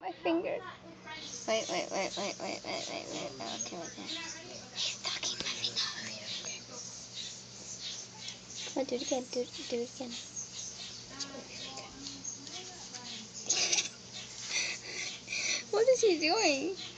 My finger. Wait. Okay. He's sucking my finger. Come on, do it again. Do it again. What is he doing?